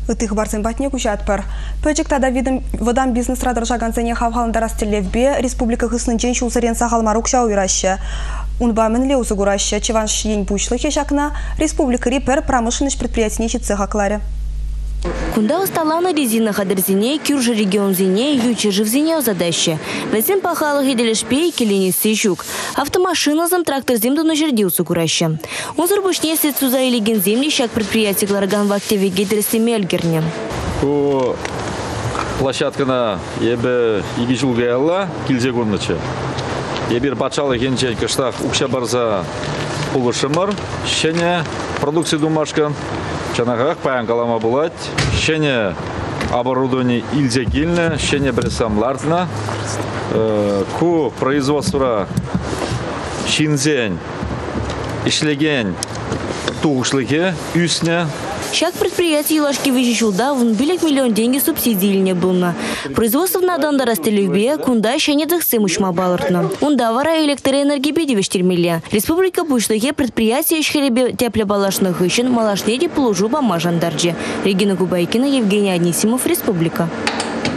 Ытых барсын батне кучатпыр. Пөчіктада водан бизнес радар жаганцене хавхалында растелевбе республика хыснынчен шулсырен сахалмарук шау юраща. Унба мінле узыгураща, чеванш ень бучлыхе шакна республика рипер промышленность предприятий цеха. Кунда усталана резина хадырзине, кюржи регион зине, ючи живзине задача. Весен пахалах и делешпей келенisi щук. Автомашина зам трактор земду на жердилцу кураща. Он зарбушне сетсуза или генземни щак предприятий гларган в активе гидерсти мельгерне. Ку площадка на ебе игижул гаялла килзегонныча. Ебир бачалы генчен кыштах укша барза улышымыр, щене продукции думашкан. Чанагах паян калама булать, щене оборудование ильзегильне, щене бресамлартна, ку производство шинзень, ишлеген, тугшлыге, үсне. Щак предприятий Лашки Вижичулда вон билек миллион деньги субсидий не было. Производство на данда растелюбе, кунда еще не дохсымуш мабалартно. Унда вара электроэнергии бедевештельмилля. Республика Бушлыге предприятие ишхеребе теплебалашных ищен малашнеди плужу бамажандарджи. Регина Губайкина, Евгений Анисимов, Республика.